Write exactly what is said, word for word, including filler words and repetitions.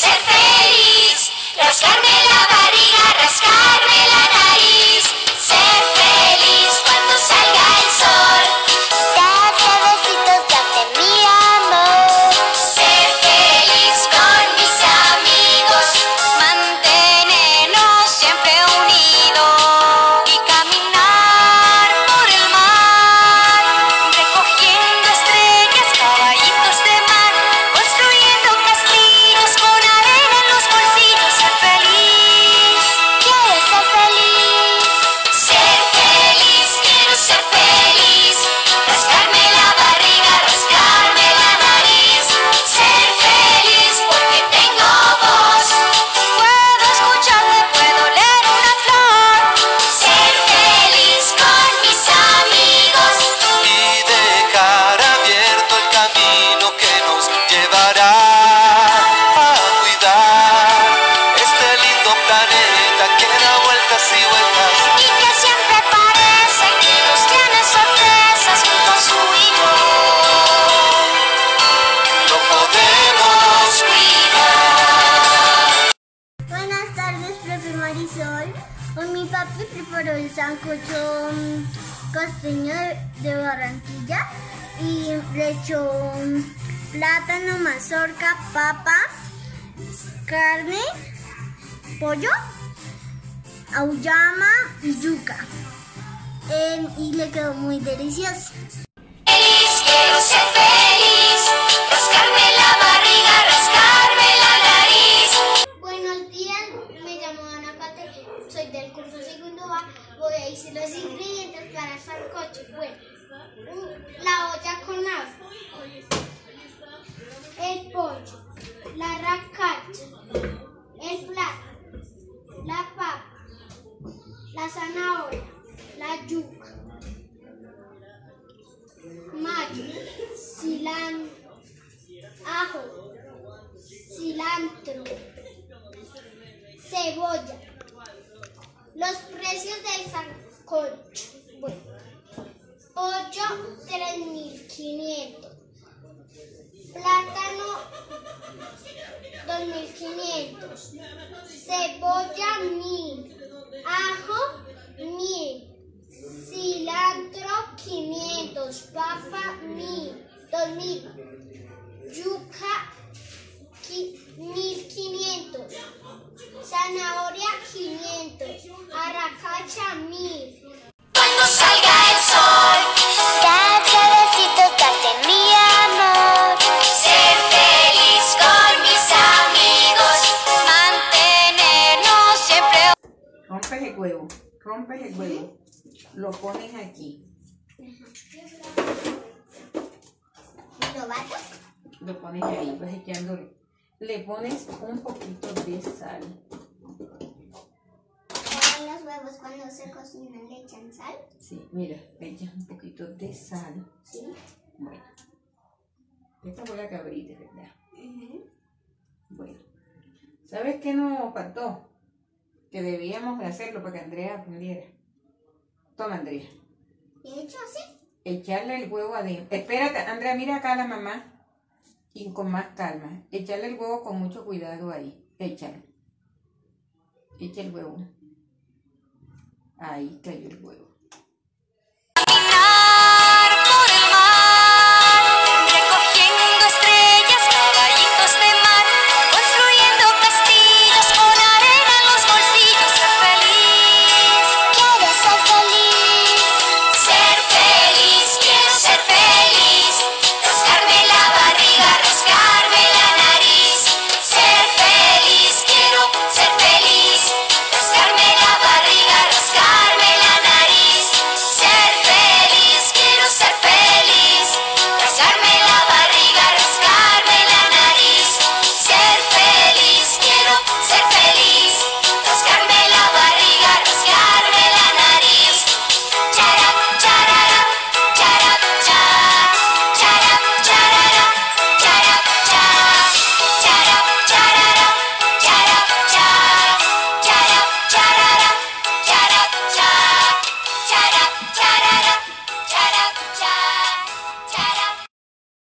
ser feliz, rascarme la barriga, rascarme la nariz, ser feliz cuando salga el sol, darte besitos, darte mi amor, ser feliz con mis amigos, mantenernos siempre unidos y caminar por el mar, recogiendo estrellas, caballitos de mar, construyendo castillos con arena en los bolsillos. Ser feliz, quiero ser feliz, ser feliz, quiero ser feliz, rascarme la barriga, rascarme la nariz, ser feliz porque tengo voz, puedo escucharte, puedo leer una flor, ser feliz con mis amigos y dejar abierto el camino que nos llevará a cuidar este lindo planeta que da vueltas y vueltas. y que siempre parece que nos tiene sorpresas juntos tú y yo. No podemos Cuidar. Buenas tardes, profe Marisol. Hoy mi papi preparó el sancocho mm, costeño de, de Barranquilla y le echó mm, plátano, mazorca, papa, carne, pollo, auyama y yuca. Em, y le quedó muy delicioso. Feliz, quiero ser feliz, rascarme la barriga, rascarme la nariz. Buenos días, me llamo Ana Kate, soy del curso segundo A. Voy a decir los ingredientes para el sancocho. Bueno, un- la olla con agua, el pollo, la racacha, el plátano, la papa, la zanahoria, la yuca, mayo, cilantro, ajo, cilantro, cebolla. Los precios del sancocho. Bueno, pollo tres mil quinientos, plátano dos mil quinientos, cebolla mil, ajo mil, cilantro quinientos, papa mil, dos mil, yuca mil quinientos, zanahoria quinientos, arracacha mil. Cuando salga el sol, darte besitos, darte mi amor, ser feliz con mis amigos, mantenernos siempre. Rompes el huevo, rompes el huevo, lo pones aquí, ¿Lo bato? lo pones ahí, vas echándole. Le pones un poquito de sal. Ahora los huevos cuando se cocinan le echan sal. Sí, mira, le echas un poquito de sal. Sí. Bueno, esta fue la cabrita, ¿verdad? Ujú. Bueno, ¿sabes qué nos faltó? Que debíamos de hacerlo para que Andrea aprendiera. Toma, Andrea. ¿Le he hecho así? Echarle el huevo adentro. Espérate, Andrea, mira acá a la mamá. Y con más calma. Echarle el huevo con mucho cuidado ahí. Échalo. Echa el huevo. Ahí cayó el huevo.